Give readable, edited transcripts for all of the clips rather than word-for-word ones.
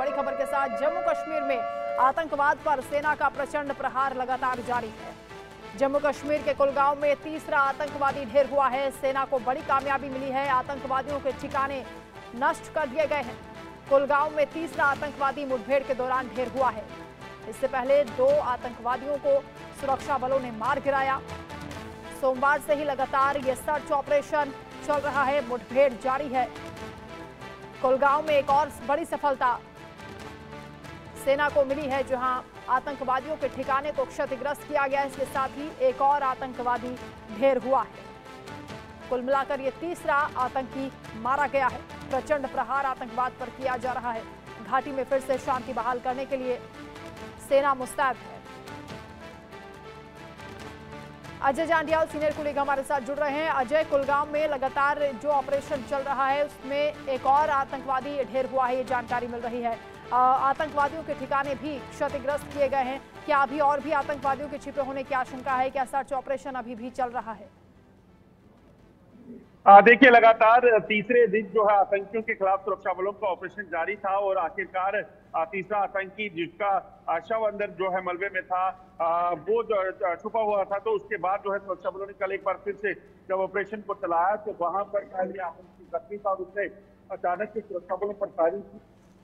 बड़ी खबर के साथ जम्मू कश्मीर में आतंकवाद पर सेना का प्रचंड प्रहार लगातार जारी है। जम्मू कश्मीर के कुलगांव में तीसरा आतंकवादी ढेर हुआ है। सेना को बड़ी कामयाबी मिली है। आतंकवादियों के ठिकाने नष्ट कर दिए गए हैं। कुलगांव में तीसरा आतंकवादी मुठभेड़ के दौरान ढेर हुआ है। इससे पहले 2 आतंकवादियों को सुरक्षा बलों ने मार गिराया। सोमवार से ही लगातार ये सर्च ऑपरेशन चल रहा है। मुठभेड़ जारी है। कुलगांव में एक और बड़ी सफलता सेना को मिली है, जहां आतंकवादियों के ठिकाने को क्षतिग्रस्त किया गया है। इसके साथ ही एक और आतंकवादी ढेर हुआ है। कुल मिलाकर ये तीसरा आतंकी मारा गया है। प्रचंड प्रहार आतंकवाद पर किया जा रहा है। घाटी में फिर से शांति बहाल करने के लिए सेना मुस्तैद है। अजय जांडियाल सीनियर कुलीग हमारे साथ जुड़ रहे हैं। अजय, कुलगांव में लगातार जो ऑपरेशन चल रहा है उसमें एक और आतंकवादी ढेर हुआ है, ये जानकारी मिल रही है। आतंकवादियों के ठिकाने भी क्षतिग्रस्त किए गए हैं। क्या अभी और भी आतंकवादियों के छिपे होने की आशंका है? क्या सर्च ऑपरेशन अभी भी चल रहा है? देखिए, लगातार तीसरे दिन जो है आतंकियों के खिलाफ सुरक्षा बलों का ऑपरेशन जारी था और आखिरकार तीसरा आतंकी जिसका शव अंदर जो है मलबे में था वो जो छुपा हुआ था, तो उसके बाद जो है सुरक्षा बलों ने कल एक बार फिर से जब ऑपरेशन को चलाया तो वहां पर आतंकी जख्मी था और उसने अचानक से सुरक्षा बलों पर फायरिंग की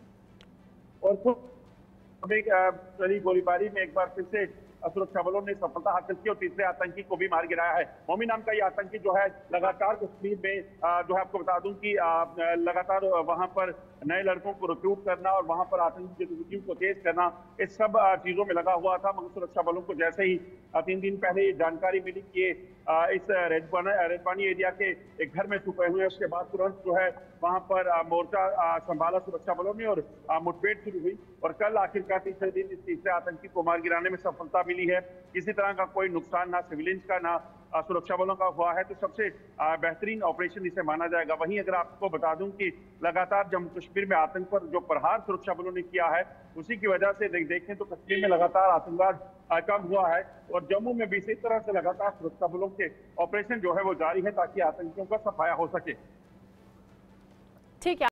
और चली गोलीबारी में एक बार फिर से सुरक्षा बलों ने सफलता हासिल की और तीसरे आतंकी को भी मार गिराया है। मोमी नाम का ये आतंकी जो है लगातार कश्मीर में जो है आपको बता दूं कि लगातार वहां पर नए लड़कों को रिक्रूट करना और वहां पर आतंकी गतिविधियों को तेज करना, इस सब चीजों में लगा हुआ था। मगर सुरक्षा बलों को जैसे ही 3 दिन पहले ये जानकारी मिली कि इस रेजबानी एरिया के एक घर में छुपे हुए, उसके बाद तुरंत जो है वहां पर मोर्चा संभाला सुरक्षा बलों ने और मुठभेड़ शुरू हुई और कल आखिरकार तीसरे दिन इस तीसरे आतंकी को मार गिराने में सफलता मिली है। किसी तरह का कोई नुकसान ना सिविलियंस का ना सुरक्षा बलों का हुआ है, तो सबसे बेहतरीन ऑपरेशन इसे माना जाएगा। वहीं अगर आपको बता दूं कि लगातार जम्मू कश्मीर में आतंक पर जो प्रहार सुरक्षा बलों ने किया है, उसी की वजह से देखें तो कश्मीर में लगातार आतंकवाद कम हुआ है और जम्मू में भी इसी तरह से लगातार सुरक्षा बलों के ऑपरेशन जो है वो जारी है ताकि आतंकियों का सफाया हो सके। ठीक है।